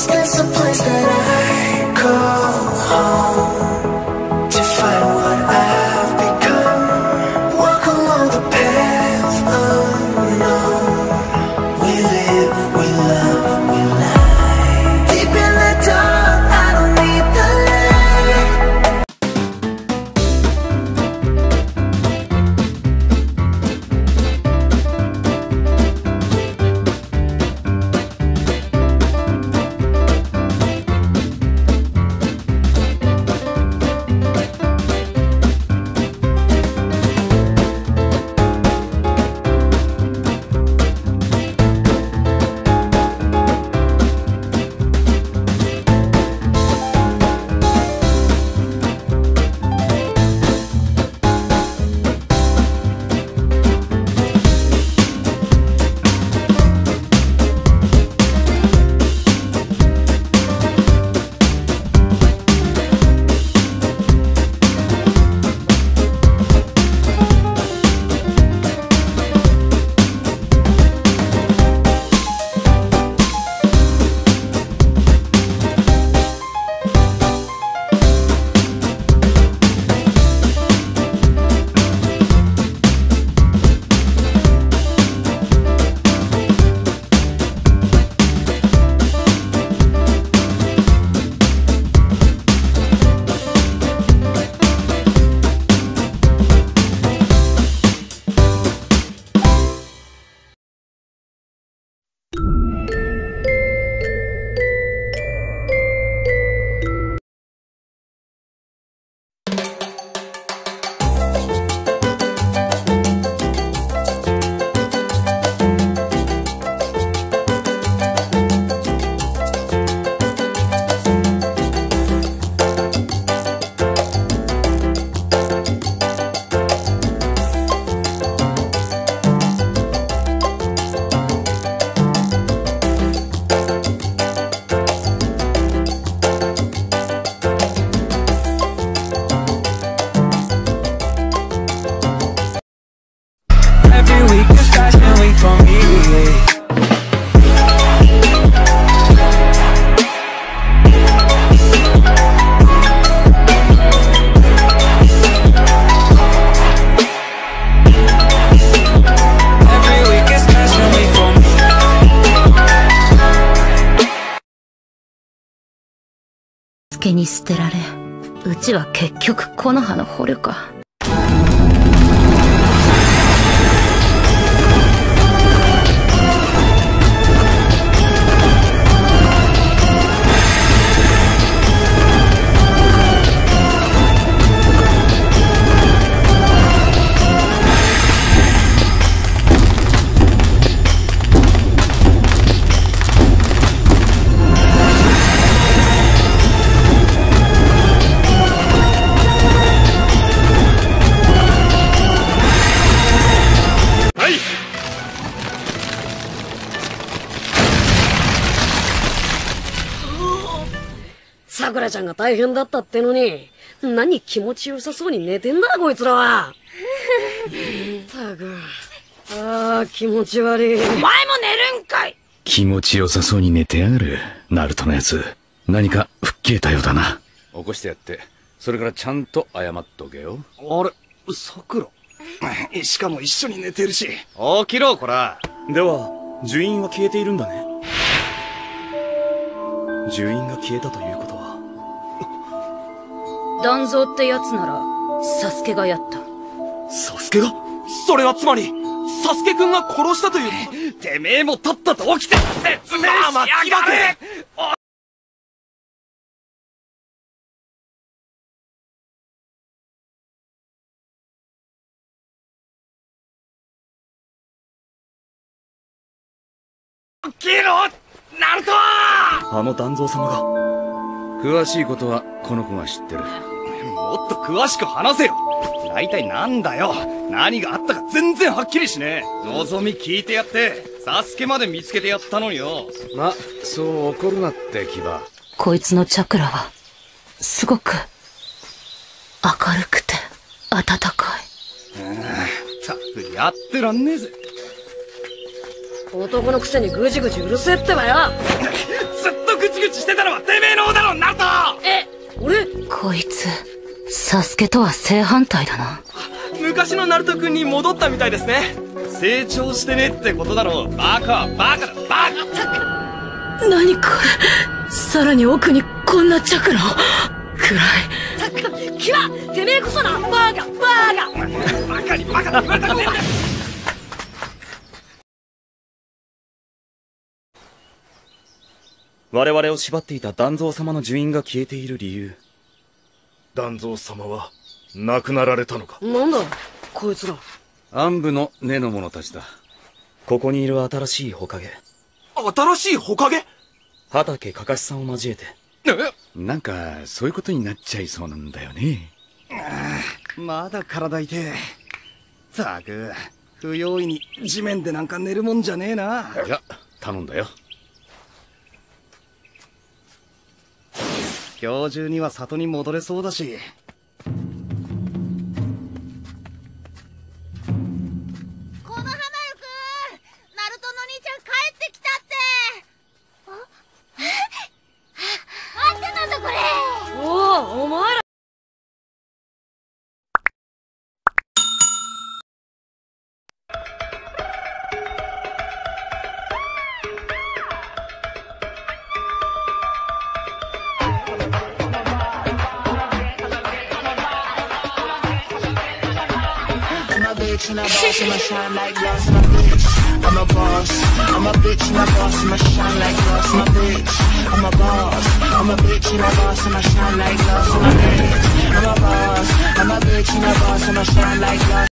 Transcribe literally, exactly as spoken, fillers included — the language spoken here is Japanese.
There's a place that I call home to find what I've become. Walk along the path unknown. We live, we love, we lie. Deep in the dark, I don't need the light. けに捨てられ、うちは結局木の葉の捕虜か。 さくらちゃんが大変だったってのに、何気持ちよさそうに寝てんだこいつらは。ったく、ああ気持ち悪い。お前も寝るんかい。 気持ちよさそうに寝てやがるナルトのやつ。何か吹っ切れたようだな。起こしてやって、それからちゃんと謝っとけよ。 あれ、さくら。しかも一緒に寝てるし。 起きろこら。 では呪印は消えているんだね。呪印が消えたということは、 団蔵ってやつならサスケがやった。 サスケが？それはつまりサスケくんが殺したという。 てめえもとっとと起きて説明しやがれ。起きろナルト。 あの団蔵様が。 詳しいことはこの子が知ってる。 もっと詳しく話せよ。大体なんだよ。何があったか全然はっきりしねえ。望み聞いてやってサスケまで見つけてやったのによ。 ま、そう怒るなって気は。 こいつのチャクラはすごく明るくて温かい。 ったくやってらんねえぜ。 男のくせにぐじぐじうるせえってばよ。 ずっとぐちぐち口してたのはてめえの方だろ、ナルト。 え、俺？ こいつサスケとは正反対だな。 昔のナルト君に戻ったみたいですね。 成長してねってことだろ。バカはバカだ、バカ。 何これ、さらに奥にこんなチャクラを。暗い。 たっか、キワ、てめえこそな、バーガー、バーガー。 バカにバカだ言われたくねえんだよ。我々を縛っていた団蔵様の呪印が消えている理由。 団蔵様は亡くなられたのか。 なんだ、こいつら。 暗部の根の者たちだ。 ここにいる新しい火影。 新しい火影？ 畑かかしさんを交えて。 なんかそういうことになっちゃいそうなんだよね。 まだ体痛え。ったく、不用意に地面でなんか寝るもんじゃねえな。 いや、頼んだよ。 今日中には里に戻れそうだし。 この花よくん、ナルトの兄ちゃん帰ってきたって。ああんたなんだこれ。 おお、お前ら。 And I boss and I shine like glass, my bitch. I'm a boss, I'm a bitch and I boss and I shine like glass, my bitch. I'm a boss, I'm a bitch and I boss and I shine like glass, my bitch. I'm a boss, I'm a bitch and I boss and I shine like glass.